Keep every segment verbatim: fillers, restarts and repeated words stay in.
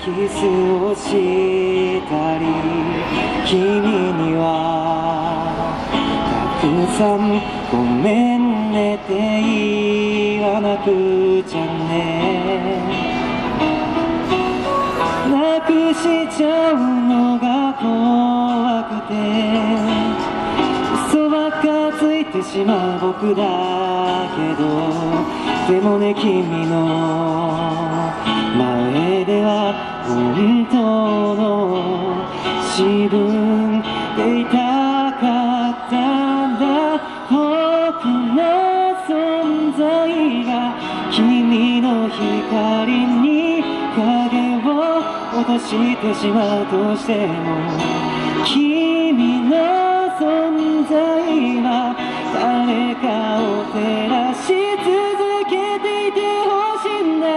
キスをしたり、君にはたくさんごめんねって言わなくちゃね。なくしちゃうのが怖くて、嘘ばっかついてしまう僕だけど、でもね君の前では本当の自分でいたかったんだ。僕の存在が君の光に影を落としてしまうとしても、君の存在は誰かを照らし続けていてほしいんだ。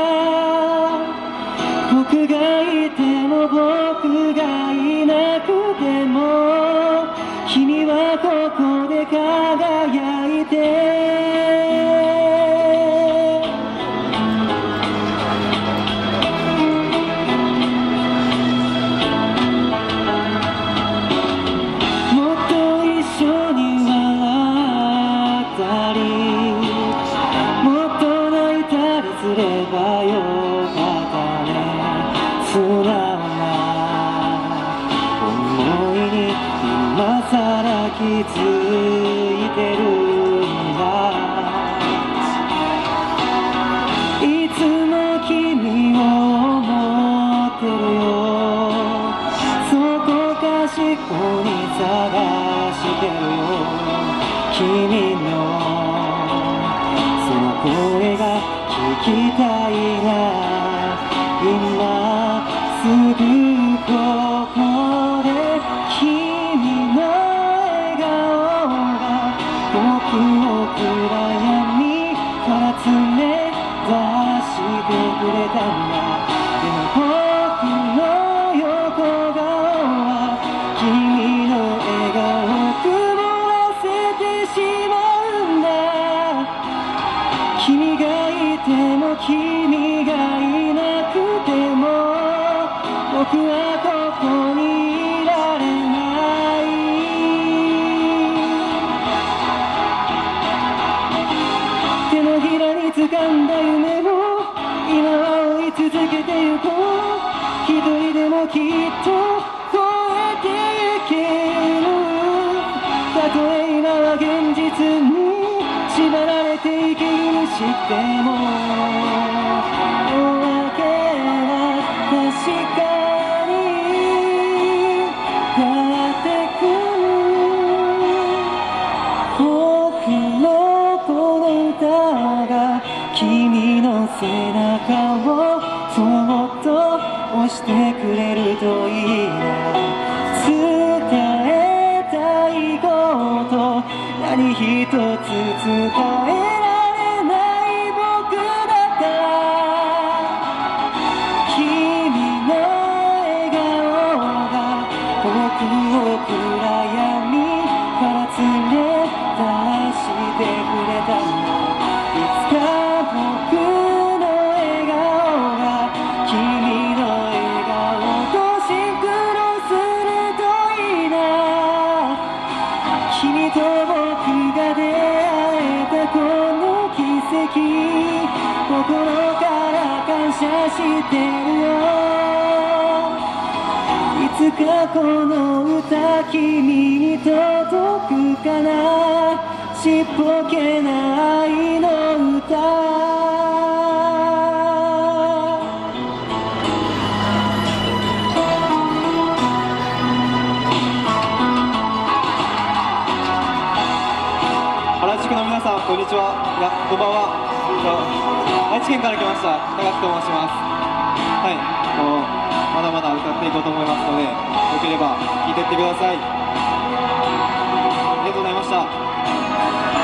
僕がいても僕がいなくても、君はここで輝いて。気づいてるんだ。いつも君を思ってるよ。そこかしこに探してるよ。君のその声が聞きたいな。今すぐここで君の僕を暗闇から連れ出してくれたんだ。でも僕の横顔は君の笑顔を曇らせてしまうんだ。君がいても君がいなくても、僕はここにいられない。掴んだ夢を今は追い続けてゆこう。一人でもきっと超えてゆける。たとえ今は現実に縛られて生きるしても、夜明けは確かにやってくる。僕のこの歌が君の背中をそっと押してくれるといいな。伝えたいこと何一つ伝えられない僕だったら、君の笑顔が僕を暗闇から連れ出してくれたんだ。いつか僕の笑顔が君の笑顔とシンクロするといいな。君と僕が出会えたこの奇跡、心から感謝してるよ。いつかこの歌君に届くかな。ちっぽけな愛の歌。 原宿の皆さん、こんにちは。いや、こんばんは。愛知県から来ました高木と申します。はい、こうまだまだ歌っていこうと思いますので、よければ聴いてってください。ありがとうございました。